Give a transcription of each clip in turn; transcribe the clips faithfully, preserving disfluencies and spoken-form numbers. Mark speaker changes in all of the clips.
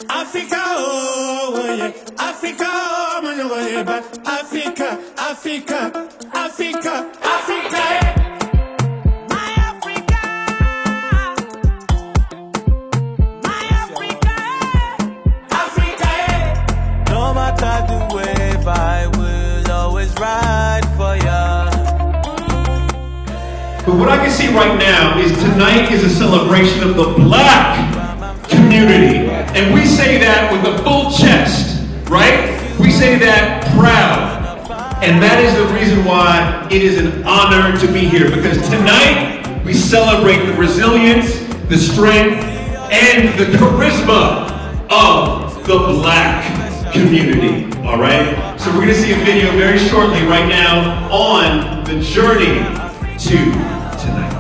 Speaker 1: Africa, oh yeah, Africa, oh my God, Africa, Africa, Africa, Africa. My Africa, my Africa, Africa. No matter the wave, I will always ride for ya.
Speaker 2: But what I can see right now is tonight is a celebration of the black community. And we say that with a full chest, right? We say that proud. And that is the reason why it is an honor to be here, because tonight we celebrate the resilience, the strength, and the charisma of the black community, all right? So we're gonna see a video very shortly right now on the journey to tonight.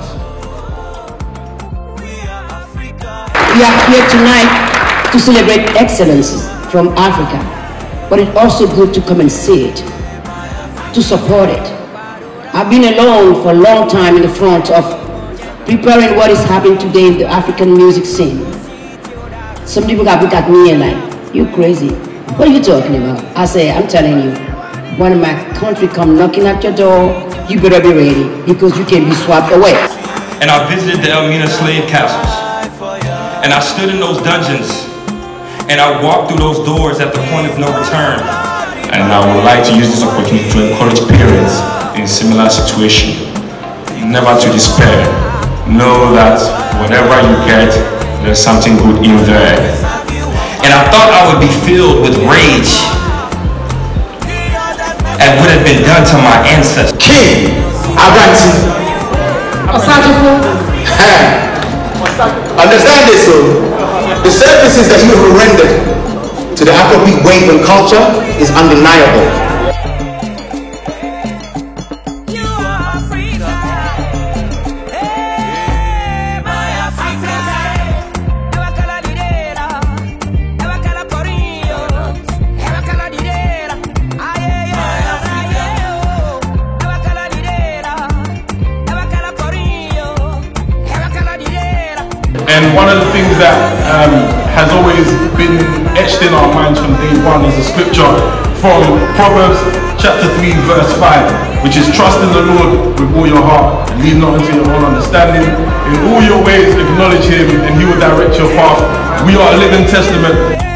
Speaker 3: We are here tonight to celebrate excellences from Africa, but it's also good to come and see it, to support it. I've been alone for a long time in the front of preparing what is happening today in the African music scene. Some people got look at me and like, you crazy. What are you talking about? I say, I'm telling you, when my country come knocking at your door, you better be ready, because you can be swapped away.
Speaker 4: And I visited the Elmina slave castles. And I stood in those dungeons, and I walked through those doors at the point of no return.
Speaker 5: And I would like to use this opportunity to encourage parents in a similar situation never to despair. Know that whatever you get, there's something good in there.
Speaker 4: And I thought I would be filled with rage at what had been done to my ancestors.
Speaker 6: King Aganti Understand this, so the services that you have rendered to the Afrobeat wave and culture is undeniable.
Speaker 7: And one of the things that um, has always been etched in our minds from day one is a scripture from Proverbs chapter three verse five, which is trust in the Lord with all your heart, lean not into your own understanding. In all your ways acknowledge him and he will direct your path. We are a living testament.